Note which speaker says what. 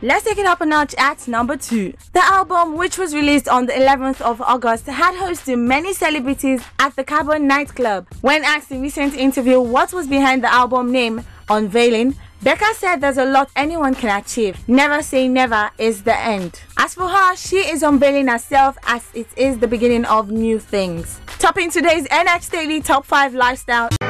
Speaker 1: Let's take it up a notch at number 2. The album, which was released on the 11th of August, had hosted many celebrities at the Carbon nightclub. When asked in a recent interview what was behind the album name, Unveiling, BECCA said there's a lot anyone can achieve. Never say never is the end. As for her, she is unveiling herself as it is the beginning of new things. Topping today's NX Daily Top 5 Lifestyle